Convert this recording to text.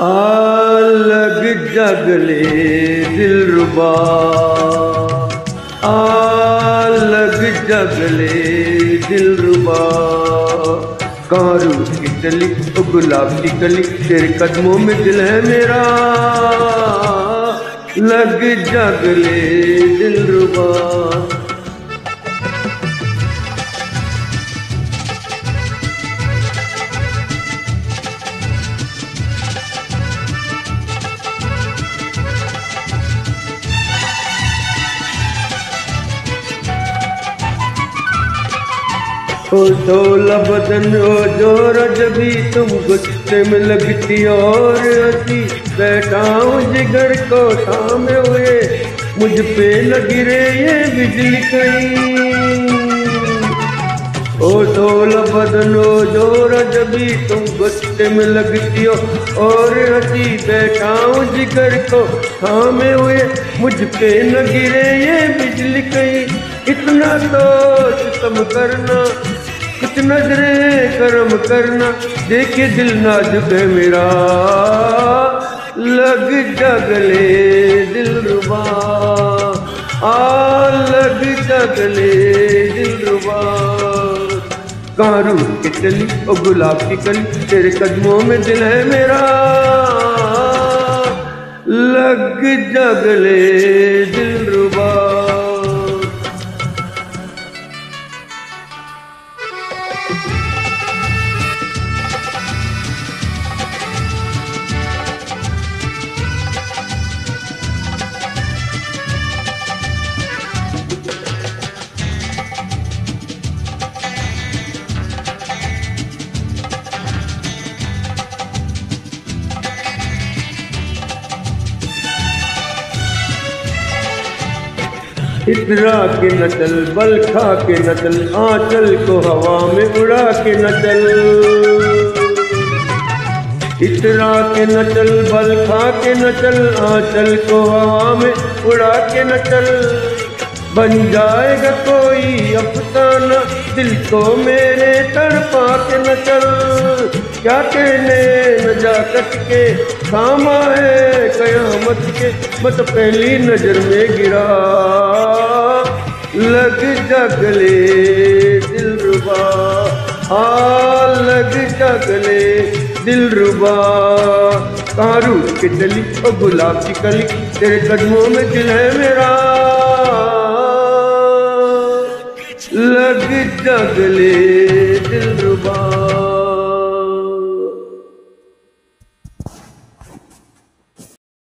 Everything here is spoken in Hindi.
लग जगले दिलरुबा, लग जगले दिलरुबा। कहाँ रूठ की चली ओ गुलाब की कली, तेरे कदमों में दिल है मेरा। लग जगले दिलरुबा। ओ ढोला बदन ओ जोर जबी, तुम गुस्से में लगती और हंसी। बैठा हूँ जिगर को थामे हुए, मुझ पे न गिरे ये बिजली कहीं। ओ ढोला बदन ओ जोर जबी, तुम गुस्से में लगती हो और हंसी। बैठा हूँ जिगर को थामे हुए, मुझ पे न गिरे ये बिजली कहीं। इतना तो सितम करना, कुछ नजरें करम करना, देखे दिल नाजुक है मेरा। लग जगले दिलरुबा, लग जगले दिलरुबा। कहाँ रूठ के चली ओ गुलाब की कली, तेरे कदमों में दिल है मेरा। लग जगले दिलरुबा। इतरा के न चल, बल खा के न चल, आंचल को हवा में उड़ा के न चल। इतरा के न चल, बल खा के न चल, आंचल को हवा में उड़ा के न चल। बन जाएगा कोई अफसाना, दिल को मेरे तड़पा के न चल। क्या कहने न जा के थामा है कयामत के, मत पहली नजर में गिरा। लग जगले दिलरुबा, लग जगले दिलरुबा। कहाँ रूठ के चली ओ गुलाब की कली, तेरे कदमों में दिल है मेरा। लग जगले